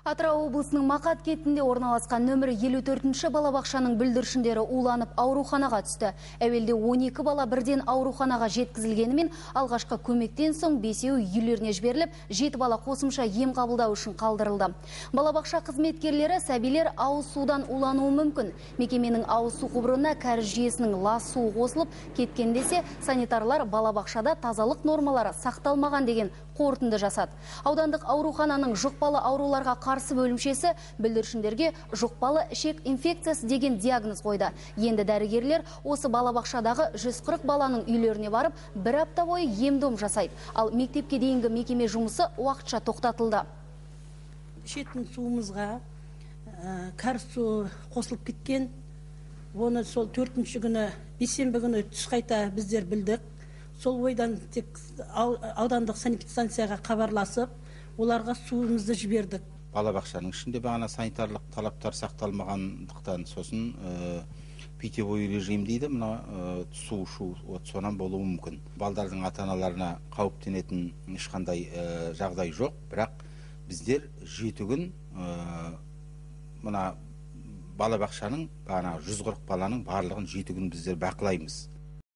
Атырау облысының Мақат кетінде орналасқан нөмірі 54-ші балабақшаның бүлдіршіндері уланып ауруханаға түсті. Әуелде 12 бала бірден ауруханаға жеткізілгенімен, алғашқы көмектен соң 5-еуі үйлеріне жіберіліп, 7 бала қосымша ем қабылдау үшін қалдырылды. Балабақша қызметкерлері сәбилер ауыз судан улануы мүмкін. Мекеменің ауыз су құбырына кәріз жүйесінің лас суы қосылып кеткен десе, санитарлар балабақшада тазалық нормалары сақталмаған деген қорытынды жасады. Аудандық аурухананың жұқпалы ауруларға қарсы бөлімшесі бүлдіршіндерге жұқпалы ішек инфекциясы деген диагноз қойды. Енді дәрігерлер осы балабақшадағы 140 баланың үйлеріне барып, бір апта бойы ем-дом жасайды. Ал мектепке дейінгі мекеме жұмысы уақытша тоқтатылды. Ішетін суымызға кәріз суы қосылып кеткен. Оны сол 4-ші күні, бейсенбі күні түс қайта біздер білдік. Сол ойдан тек аудандық санэпидстанцияға хабарласып, оларға суымызды жібердік. Балабақшаның ішінде бағана санитарлық талаптар сақталмағандықтан, сосын питьевой режим дейді, мына су ішу сонан болуы мүмкін. Балдардың ата-аналарына қауіптенетін ешқандай жағдай жоқ, бірақ біздер 7 күн мына балабақшаның бағана 140 баланың барлығын 7 күн біздер бақылаймыз.